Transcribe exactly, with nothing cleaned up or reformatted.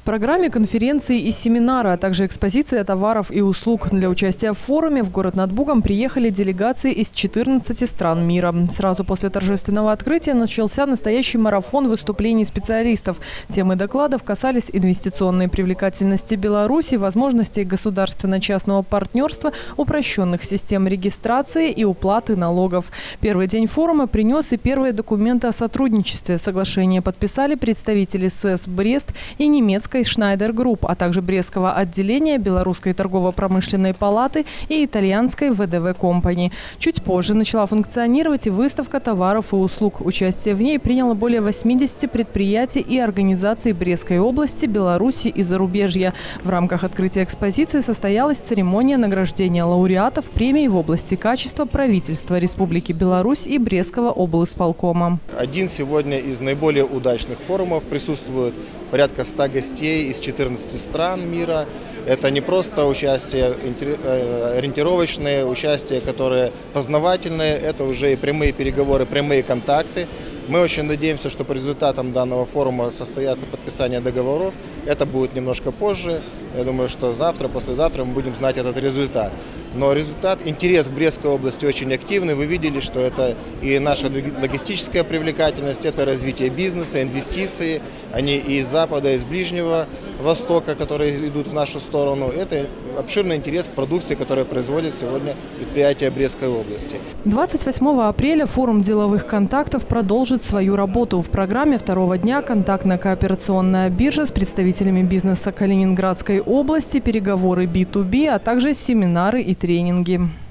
программе конференции и семинары, а также экспозиция товаров и услуг. Для участия в форуме в город над Бугом приехали делегации из четырнадцати стран мира. Сразу после торжественного открытия начался настоящий марафон выступлений специалистов. Темы докладов касались инвестиционной привлекательности Беларуси, возможностей государственно-частного партнерства, упрощенных систем регистрации и уплаты налогов. Первый день форума принес и первые документы о сотрудничестве. Соглашение подписали представители СЭС «Брест» и немецкой Schneider Group, а также Брестского отделения Белорусской торгово-промышленной палаты и итальянской вэ дэ вэ Company. Чуть позже начала функционировать и выставка товаров и услуг. Участие в ней приняло более восьмидесяти предприятий и организаций Брестской области, Беларуси и зарубежья. В рамках открытия экспозиции состоялась церемония награждения лауреатов премий в области качества правительства Республики Беларусь и Брестского облисполкома. Один сегодня из наиболее удачных форумов. Присутствует порядка ста гостей из четырнадцати стран мира. Это не просто участие ориентировочное, участие, которое познавательное, это уже и прямые переговоры, прямые контакты. Мы очень надеемся, что по результатам данного форума состоятся подписание договоров. Это будет немножко позже. Я думаю, что завтра, послезавтра мы будем знать этот результат. Но результат, интерес к Брестской области очень активный. Вы видели, что это и наша логистическая привлекательность, это развитие бизнеса, инвестиции. Они и из Запада, и из Ближнего Востока, которые идут в нашу сторону. Это обширный интерес к продукции, которая производит сегодня предприятия Брестской области. двадцать восьмого апреля форум деловых контактов продолжит свою работу. В программе второго дня контактно-кооперационная биржа с представителями бизнеса Калининградской области, переговоры би ту би, а также семинары и тренинги.